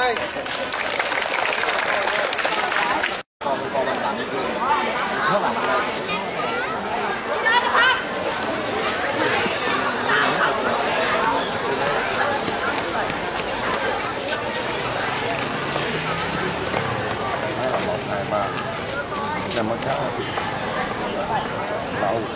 Làm món sao? Đậu.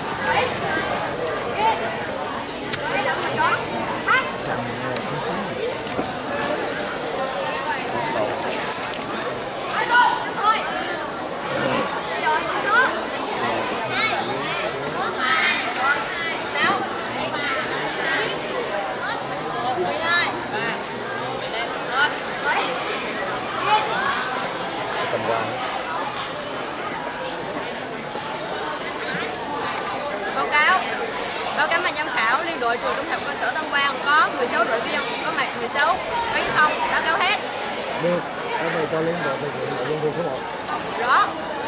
Tầm quan. Báo cáo ban giám khảo liên đội trường trung học cơ sở Tân Quang có 16 đội viên, có mặt 16 mấy không báo cáo hết. Được, ở đây cho liên đội thực hiện nội dung số 1. Rõ.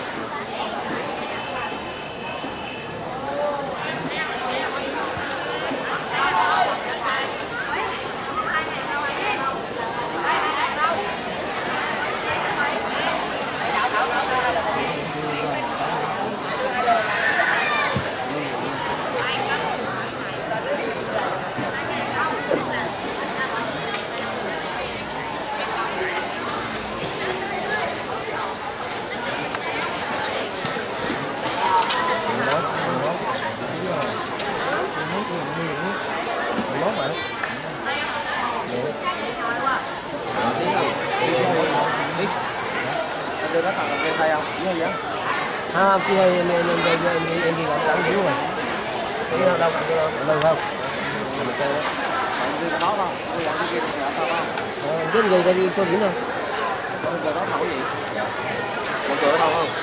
Đưa nó thằng em thay không? Đúng không? À, kia em đi làm hiểu rồi. Cái đâu đâu không? Mình chơi đó. Đi nó không? Đi làm cái kia thì sao không? Cái người ta đi cho điểm nào? Giờ đó thấu gì? Một cửa đâu không?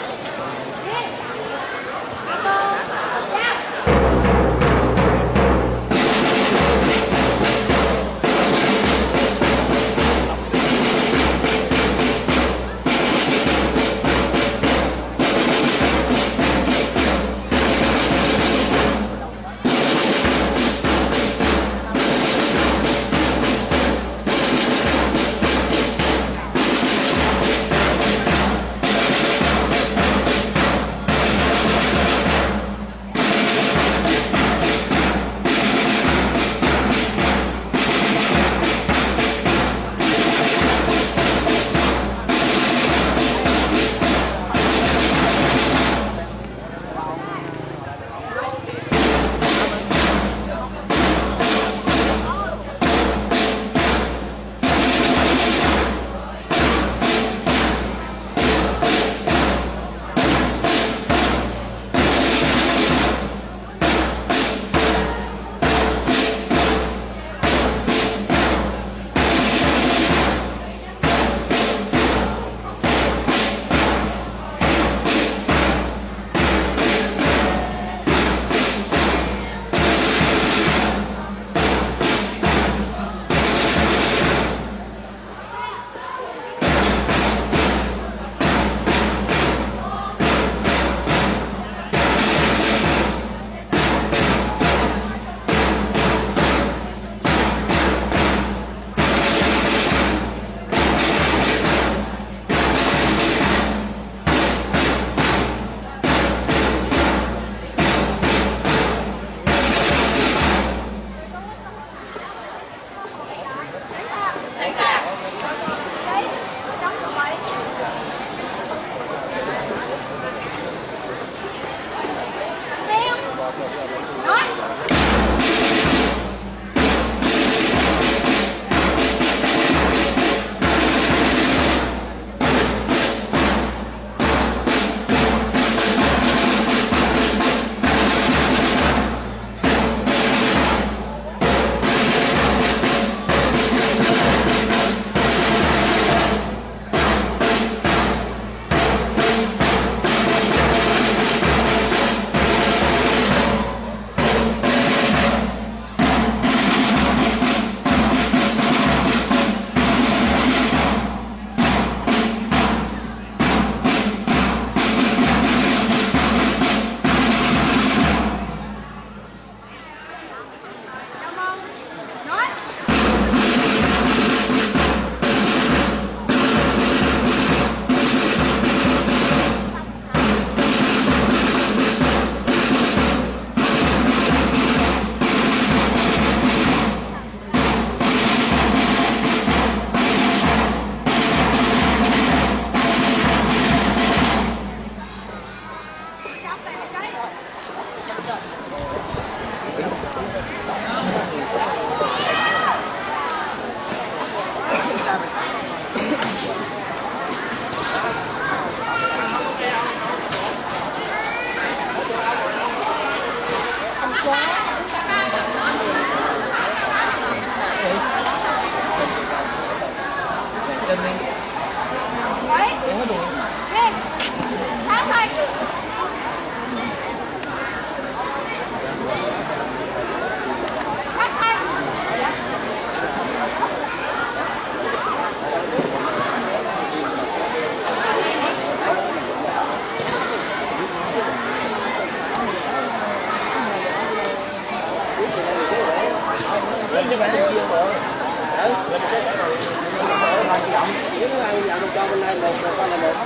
dương bộ. Đấy, là một cái nào là di động. Nếu nó ăn dạo cho bên đây một qua là một.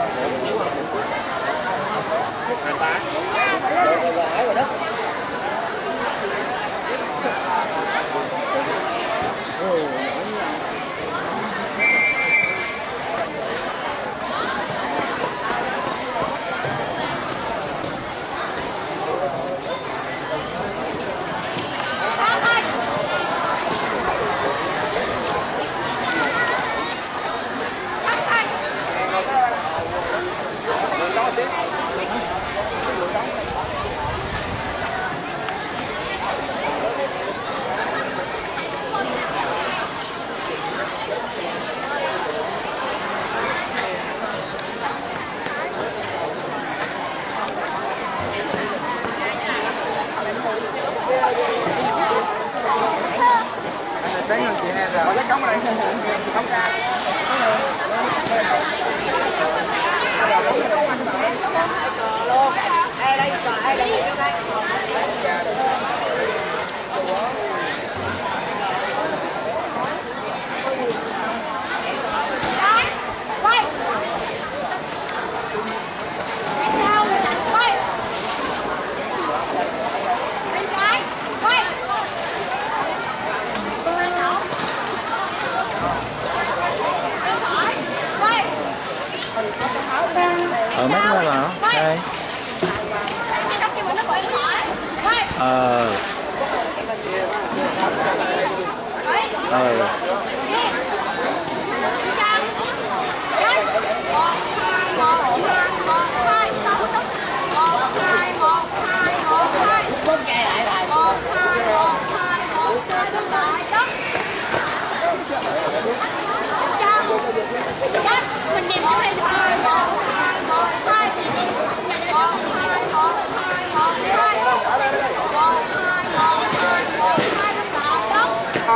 Hai ba. Rồi hải rồi đó. Đánh rồi chị em rồi, lấy cống ở đây, cống ra. Luôn. Đây đây, đây đây đây. Quay. Sao? Quay. Bên trái. Quay. Mấy cái là đây. Mình niệm cho đây được rồi. 1, 2, 1, 2. 1, 2, 1, 2, 1, 2. 1, 2, 1, 2, 1, 2. Đúng rồi, đúng.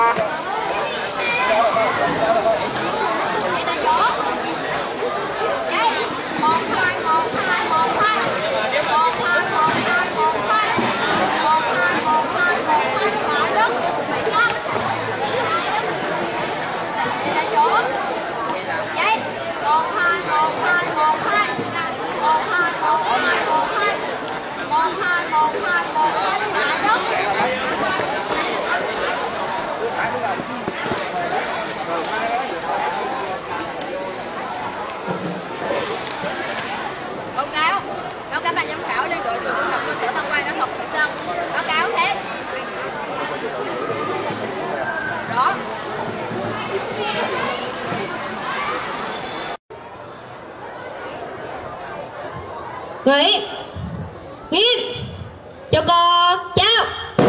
Vậy là chỗ. Đây. 1, 2, 1, 2, 1, 2. 1, 2, 1, 2, 1, 2. 1, 2, 1, 2, 1, 2. Đúng rồi, đúng. Vậy đó. Vậy là chỗ. Vậy. 1, 2, 1, 2, 1, 2. 1, 2, 1, 2, 1, 2. 1, 2, 1, 2, 1, 2. Đúng rồi, đúng. Báo cáo ban giám khảo liên đội trường trung học cơ sở Tân Quang đã thuộc Thủy Sơn. Báo cáo thế. Đó. Nghỉ. Nghiêm. Cho cô chào.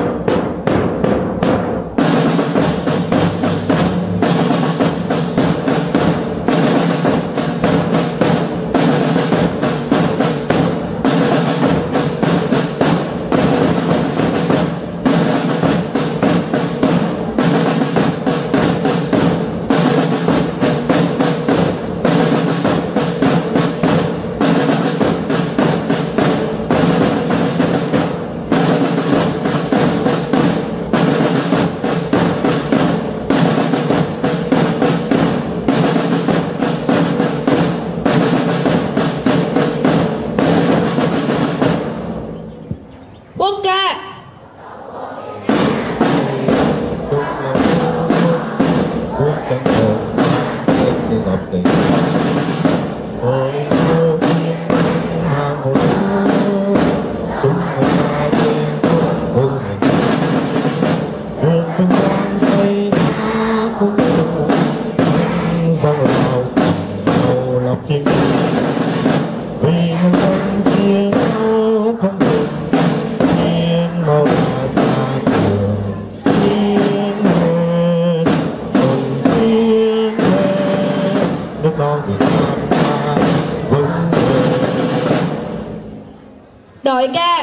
Đội ca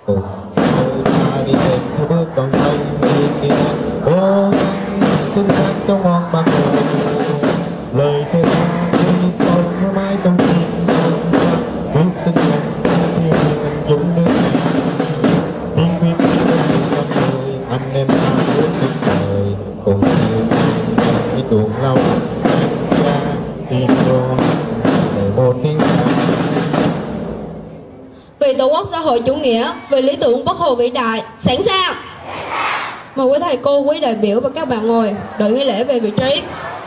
đi tìm theo bước đoàn thân đi kia cố xứng khác cho ngon bằng lời thề đi sâu nó mãi trong tim quyết sinh lòng như mình dũng nước tiên quyết con người anh em ta muốn được đời cùng quốc xã hội chủ nghĩa về lý tưởng Bác Hồ vĩ đại. Sẵn sàng. Mời quý thầy cô, quý đại biểu và các bạn ngồi, đội nghi lễ về vị trí.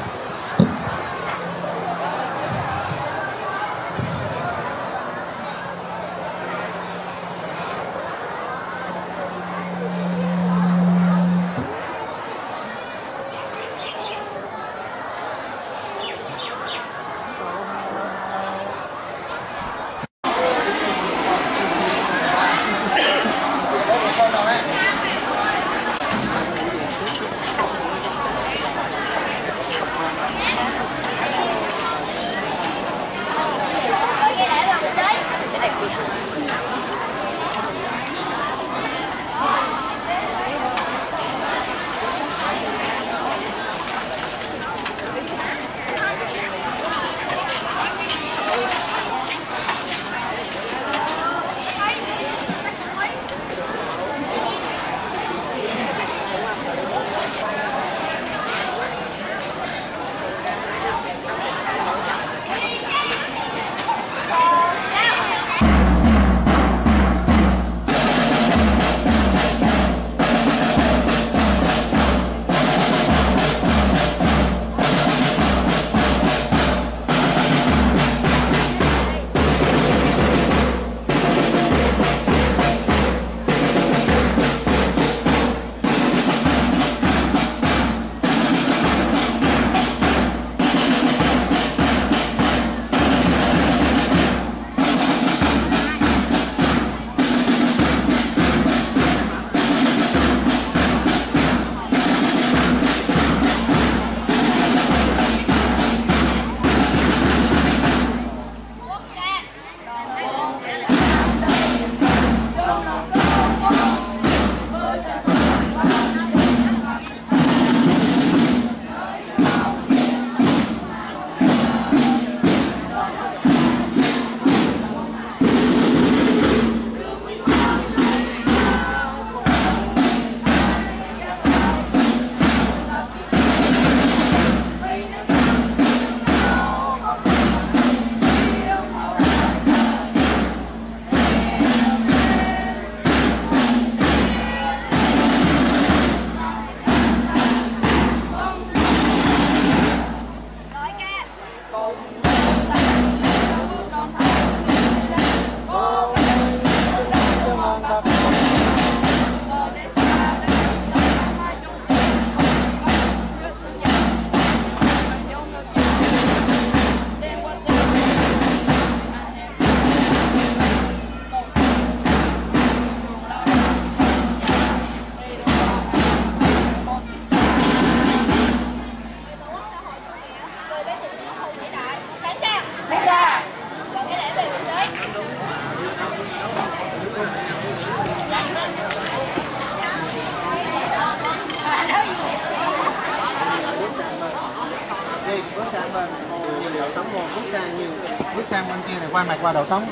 Bước sang bên kia này, qua mặt qua đầu tống.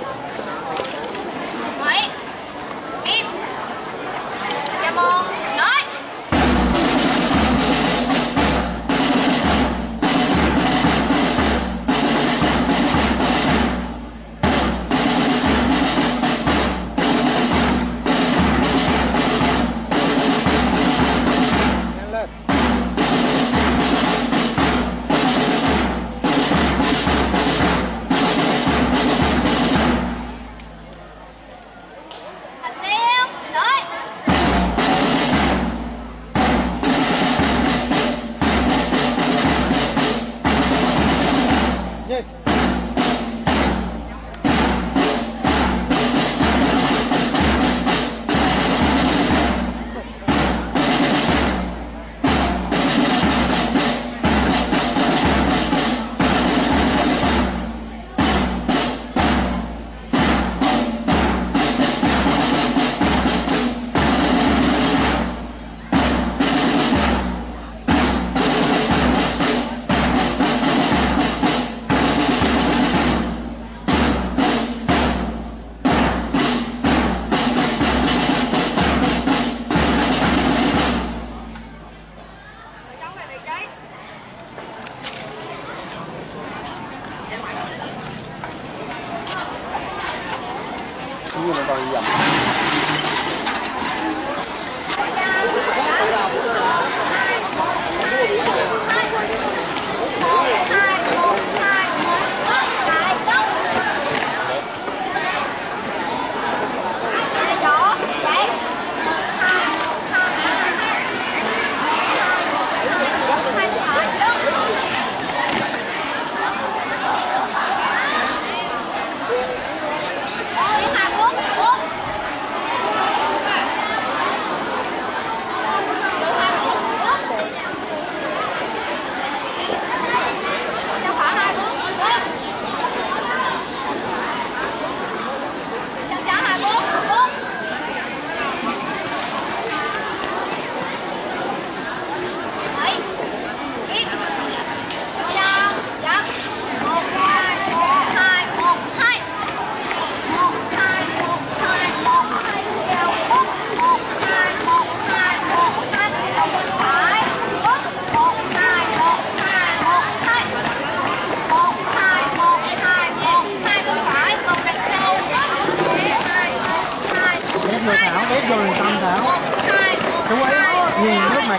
Vậy im. Chào mừng nói.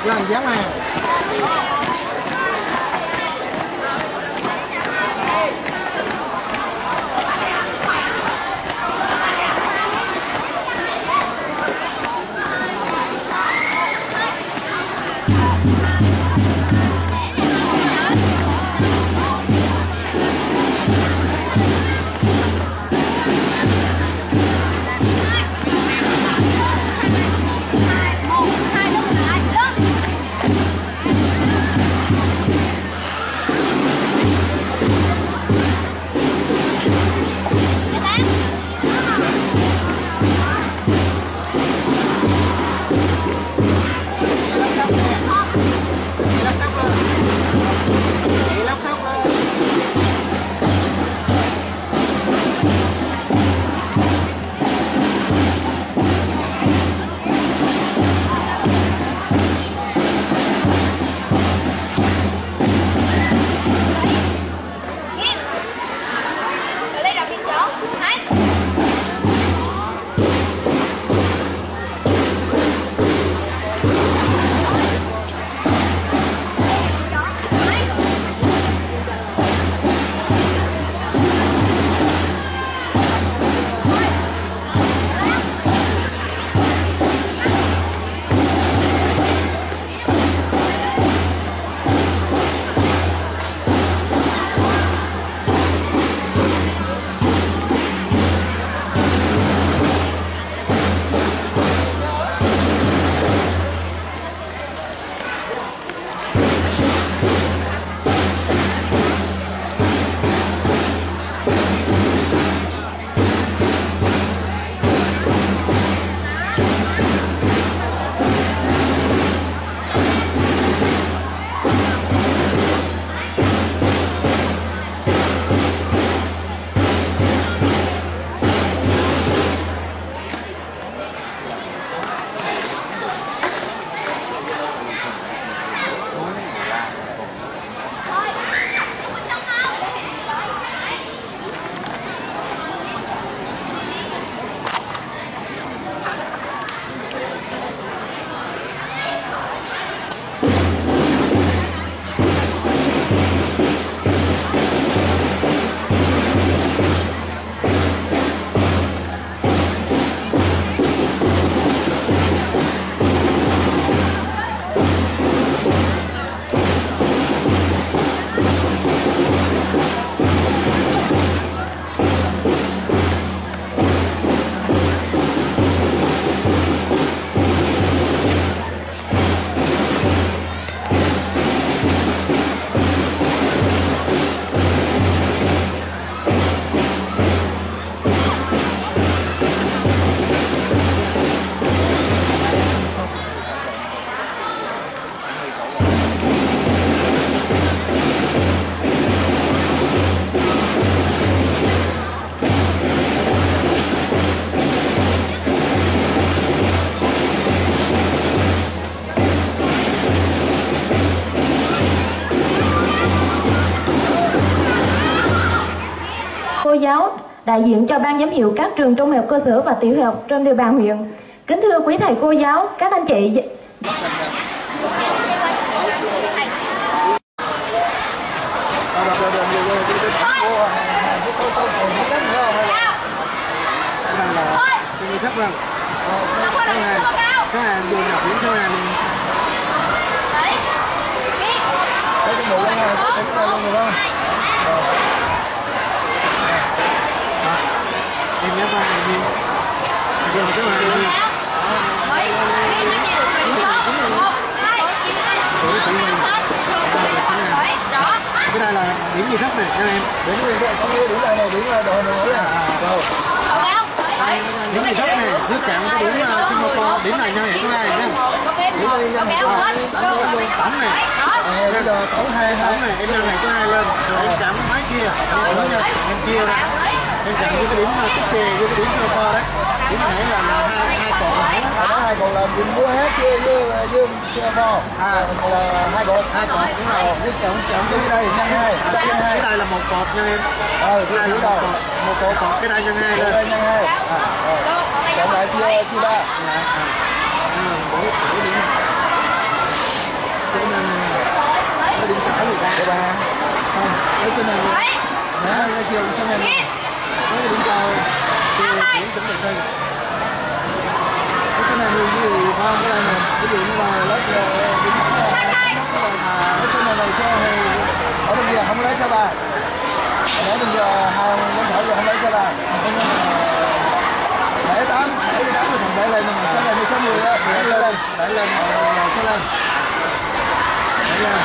đặt lên dán này. Cô giáo, đại diện cho ban giám hiệu các trường trung học cơ sở và tiểu học trên địa bàn huyện. Kính thưa quý thầy cô giáo, các anh chị. Thấp vâng. Cái hàng dùng học những cái hàng đấy. Đấy cái bộ này, cái này luôn không? Em nhớ ba đi. Giờ cái này đi. Cái này là điểm gì thấp này các em? Điểm này điểm là đồ nữa. Điểm gì thấp này, nước cạn cái điểm Singapore, điểm này nha, điểm này nha. Điểm này nha. Tổng này. Bây giờ tổng 2 này, em nhân này có 2 lên. Rồi em chạm máy kia. Em chia ra. Em chạm với cái điểm tích kề với cái điểm Singapore đấy. Điểm này là 2 cột. Ở đó 2 cột là điểm mua hết chia với Singapore. Là 2 cột đúng rồi. Cái chạm cái đây nhân 2. Cái này là 1 cột nha em. Cái này là 1 cột, cái này nhân 2 lên. Nhân 2. Cộng lại chia 3. chỗ này nó đi trả được ra ba không cái chỗ này nè cái chiều chỗ này nó đi cho chuyển chuẩn bị thôi cái này như gì không cái này ví dụ như là lấy cái chỗ này cho ở bên kia không lấy cho ba để bây giờ hàng nó thở giờ không lấy cho ba để 8 để 8 thằng để lên mà cái này đi 60 á để lên sẽ lên để lên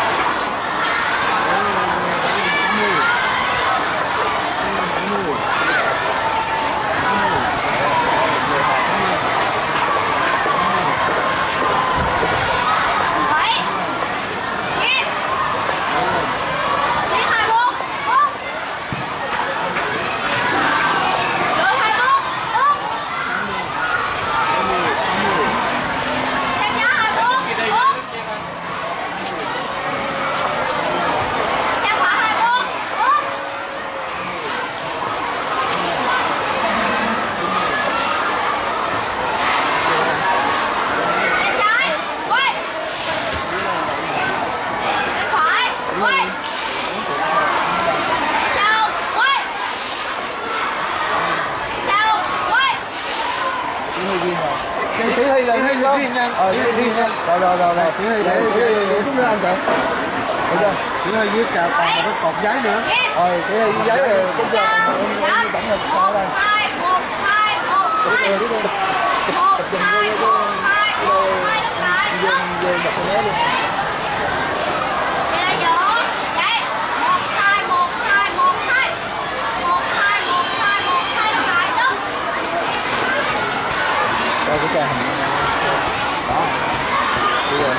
chỉ huy là riêng nha riêng nha rồi chỉ huy để chúng nó ăn được được chưa chỉ huy với cà còn một cái cột giấy nữa rồi chỉ huy giấy rồi cũng giờ tổng hợp sao đây về đập cái luôn cái cây đó bây giờ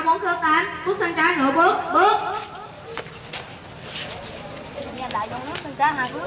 bóng số 8, bước sân trái nửa bước, bước. Nhà đại dòng nước sân trái 2 bước.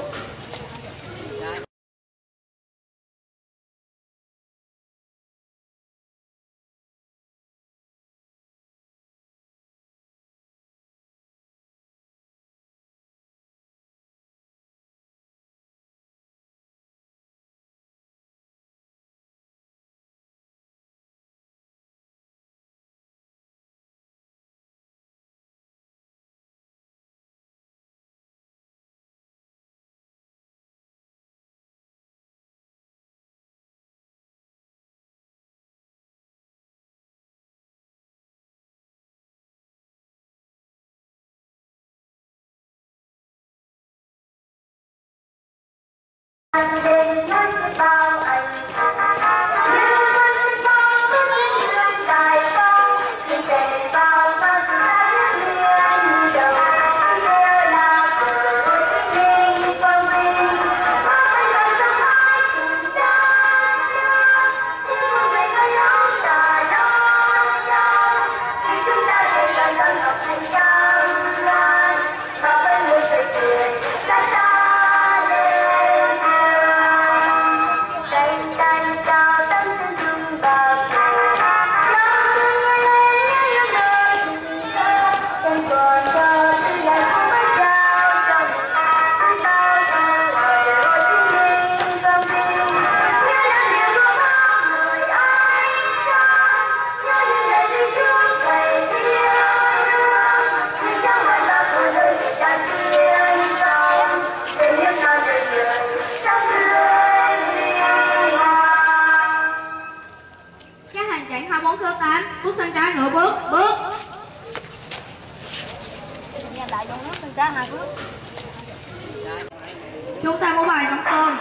Chúng ta có bài nắm cơm.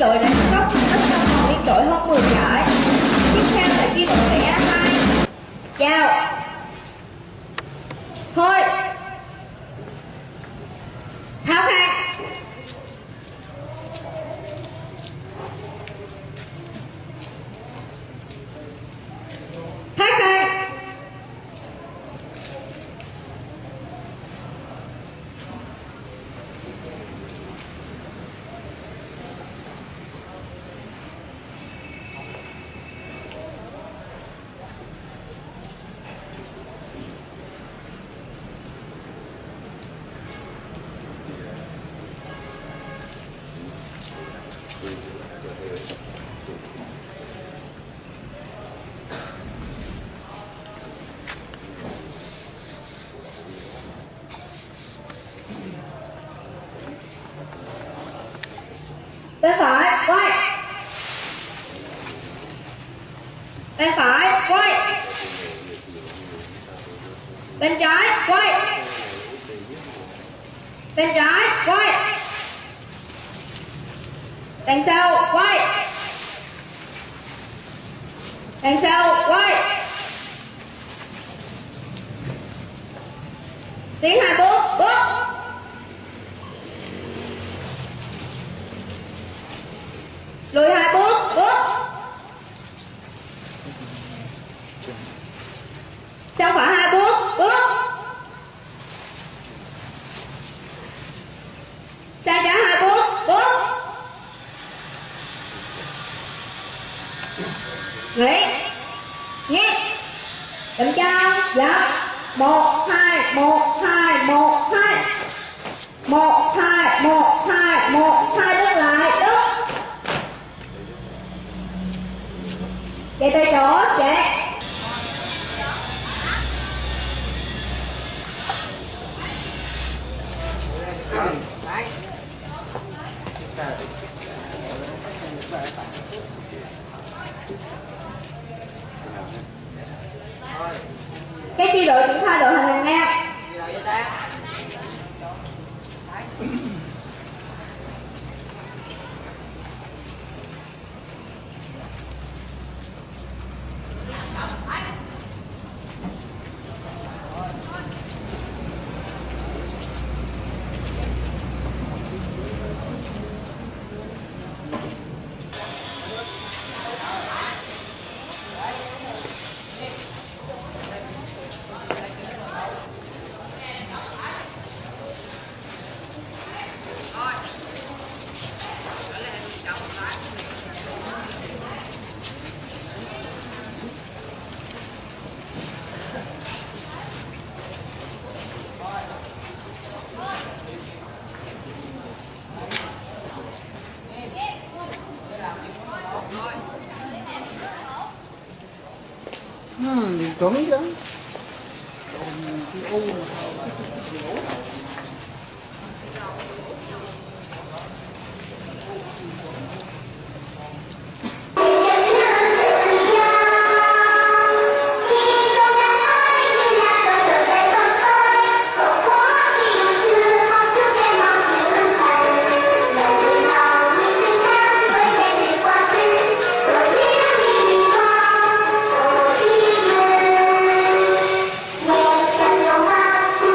đội đã cấp tất cả còn liên đội hơn 10 giải. Tiếp theo là chi đội trẻ A2. Chào. Thôi. Tháo khang. Thái khang. Bên phải, quay. Bên phải, quay. Bên trái, quay. Bên trái, quay. Đằng sau, quay. Đằng sau, quay. Tiến 2 bước, bước. Lùi 2 bước, bước. Sau phải 2 bước, bước. Sang trái 2 bước, bước. Nghỉ. Nhé. Chậm chân, dập. 1 2 1 2 1 2. 1 2 1 2 1 2 đứng lại, đứng. Chạy tay chỗ, chạy. Cái chi đội triển khai đội hình đằng ngang. Thì cứng chứ. Hãy subscribe cho kênh Ghiền Mì Gõ để không bỏ lỡ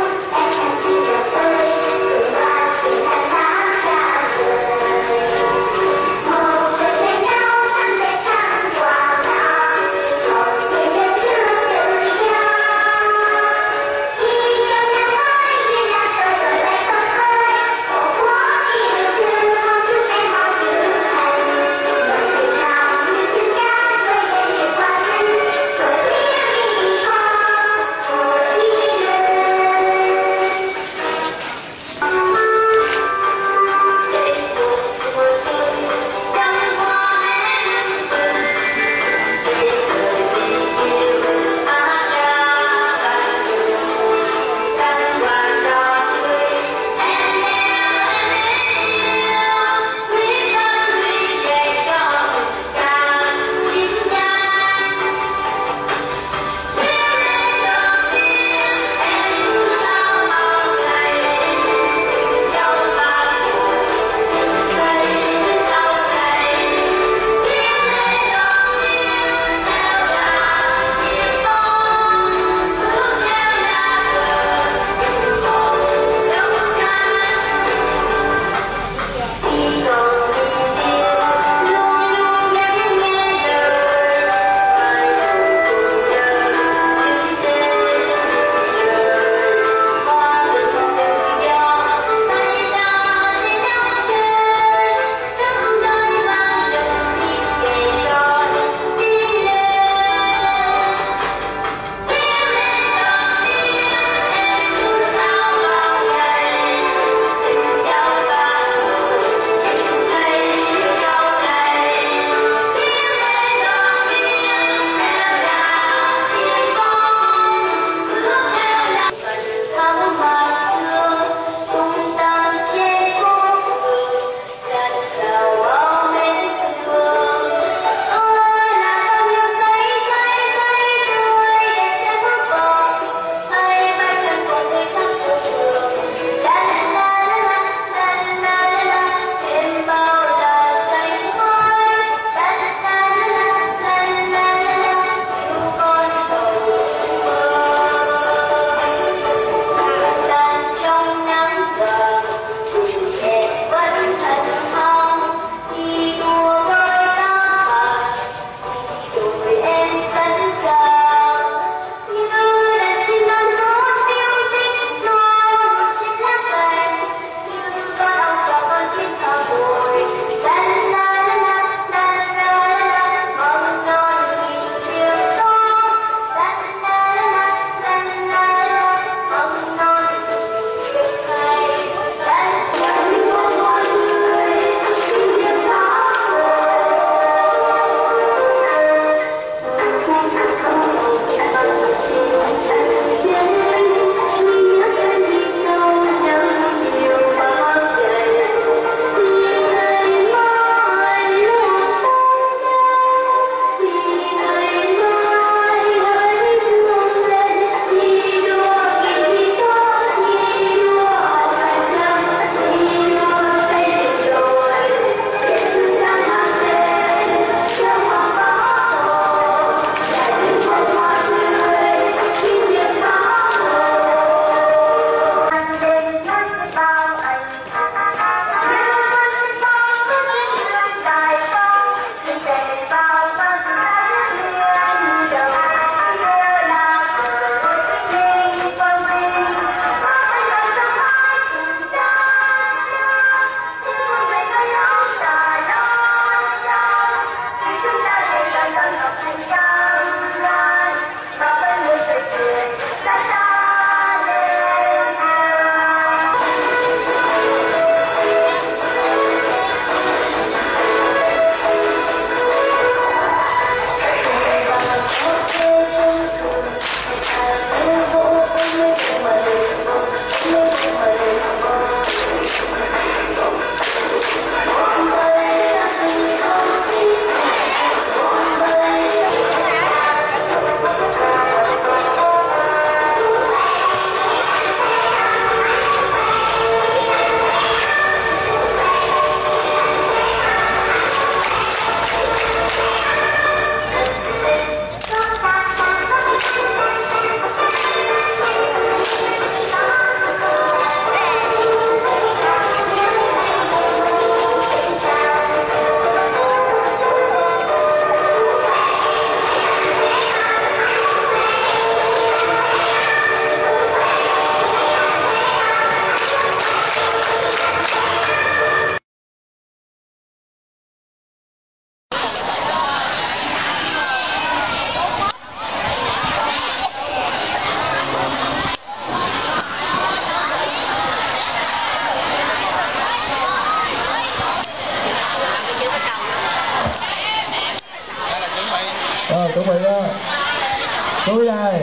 Tôi đây.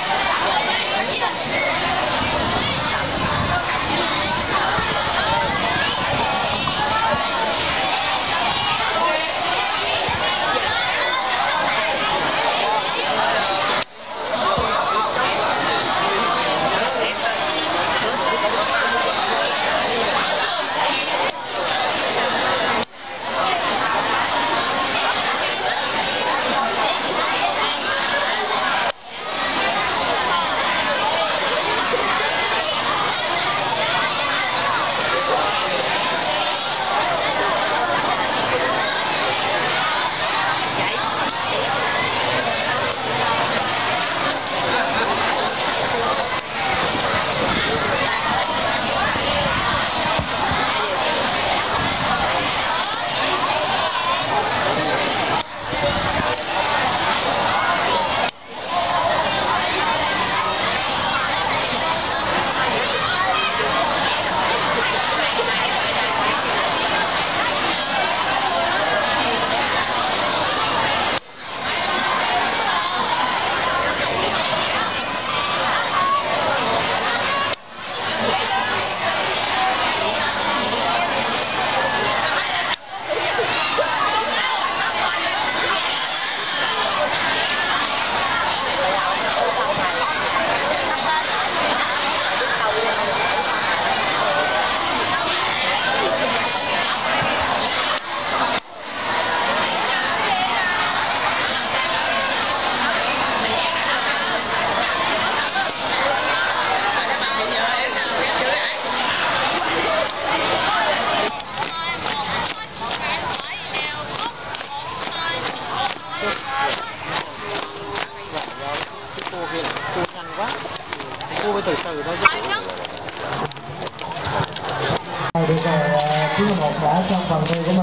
Được rồi, thứ một đã trong phần thi của mình.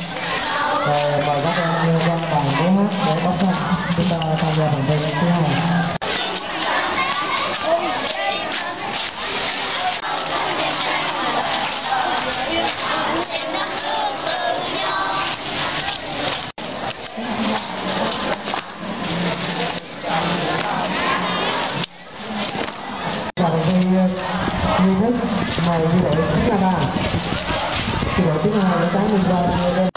Rồi mời các em qua bàn múa hát để bóc thanh. Chúng ta tham gia phần thi thứ hai. Duy nhất mời đi đội chính là ba đội thứ hai để sáng minh qua đây.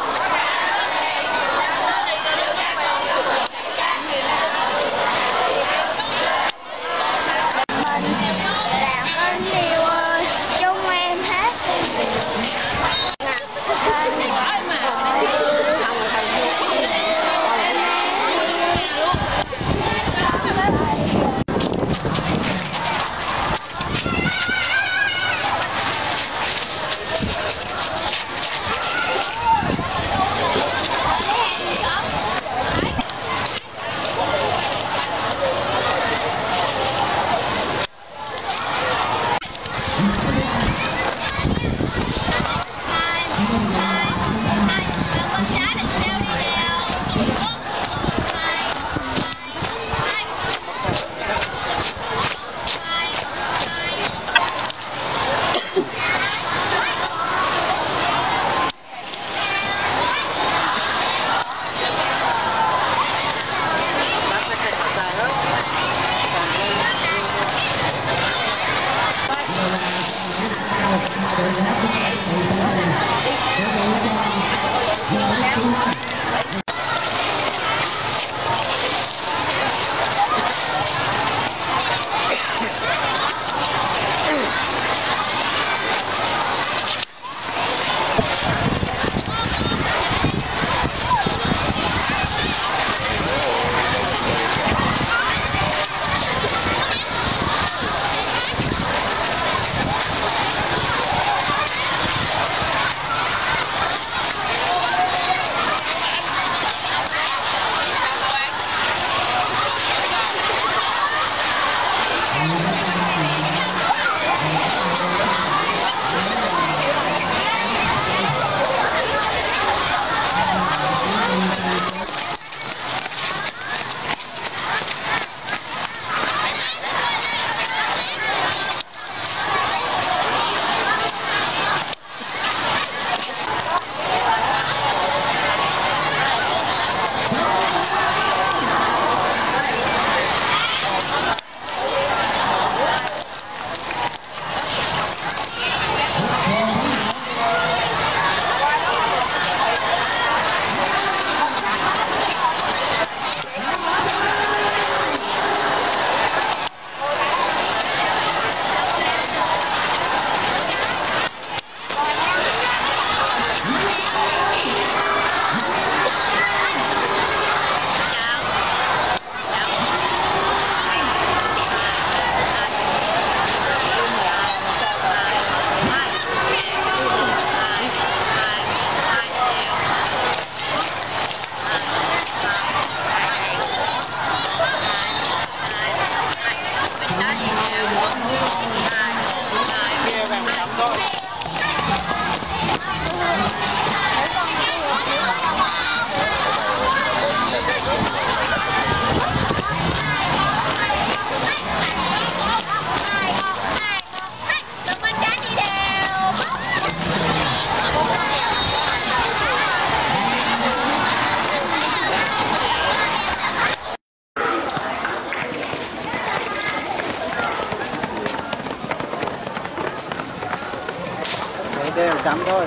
chậm thôi.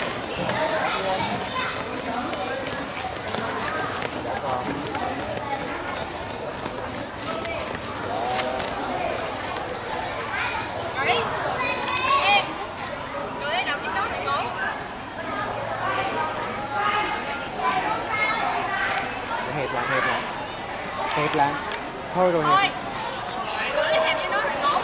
Đấy. Em. Rồi em đọc cái chó này ngủ. Hẹp lại, hẹp lại. Hẹp lại. Thôi rồi. Thôi. Tụi nó hẹp cho nó rồi ngủ.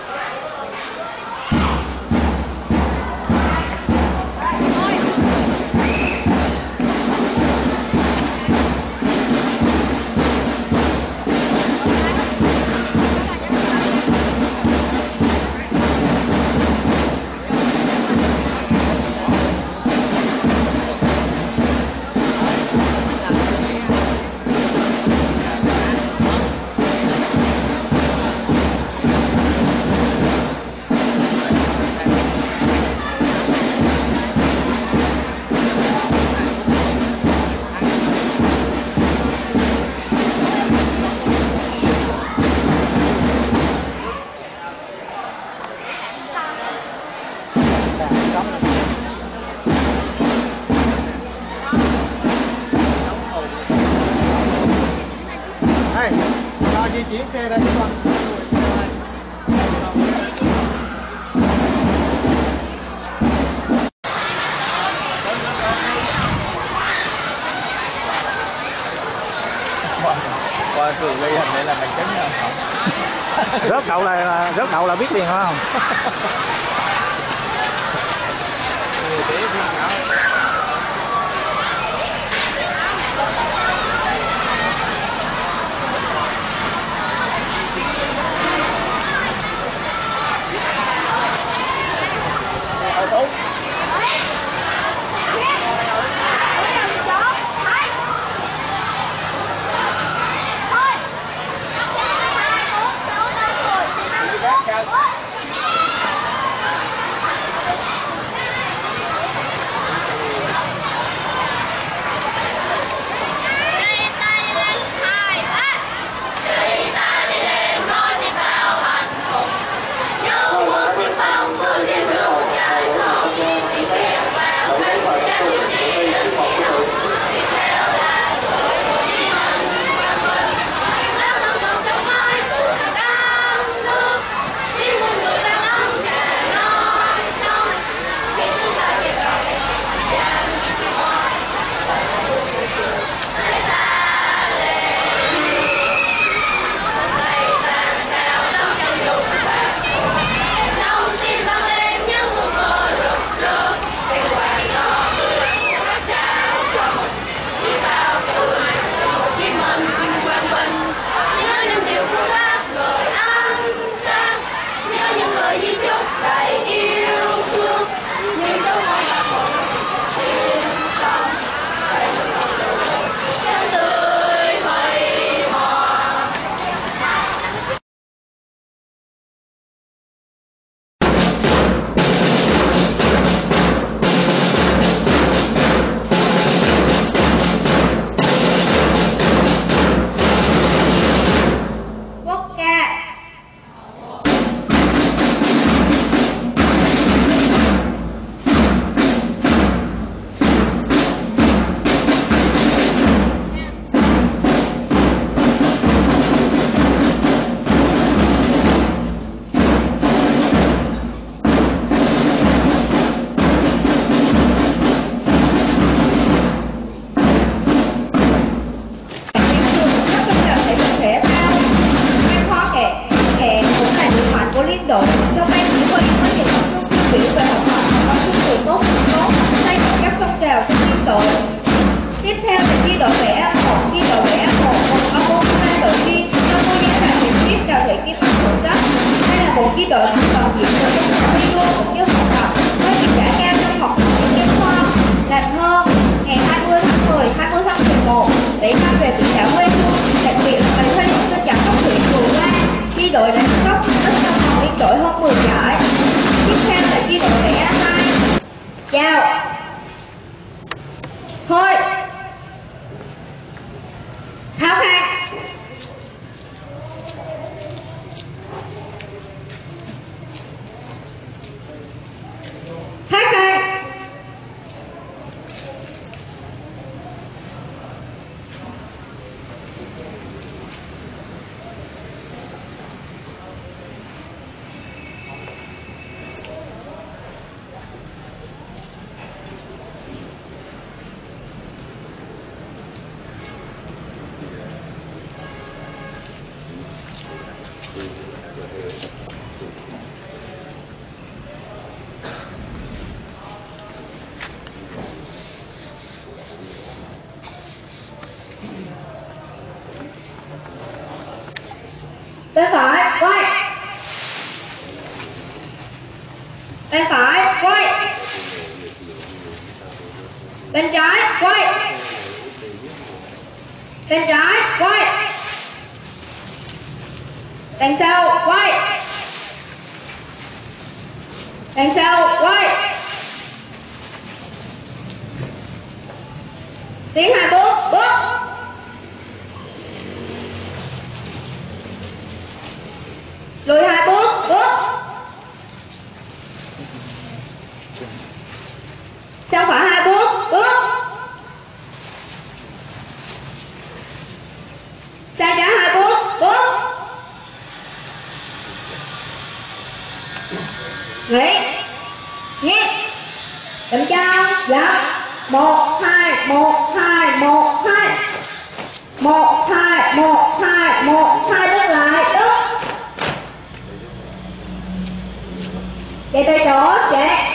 Hey, cho di chuyển xe đây con. Qua trường ghi hình này là bằng chứng nha không? Rớt đậu là biết liền không? Thái Khang. Bên phải quay. Bên phải quay. Bên trái quay. Bên trái quay. Đằng sau quay. Đằng sau quay. Tiến 2 bước, bước. Lùi 2 bước, bước. Sang phải 2 bước, bước. Sang trái 2 bước, bước. Nghỉ. Nhé. Đậm chân, dạ. 1 2 1 2 1 2. 1 2 1 2 1 2 đứng lại, đứng. Chạy tay chỗ, chạy.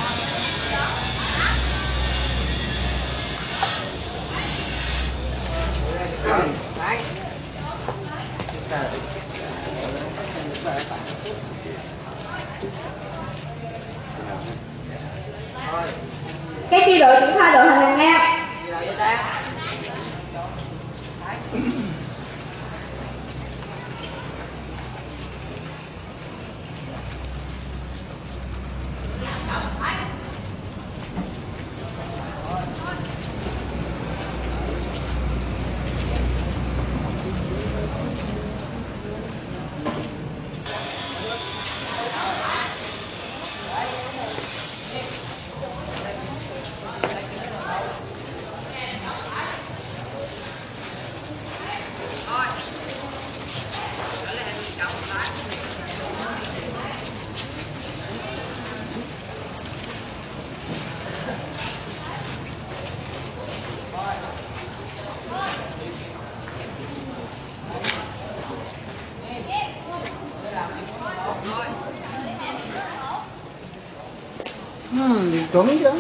Cái chi đội triển khai đội hình hàng ngang. Chuẩn chứ.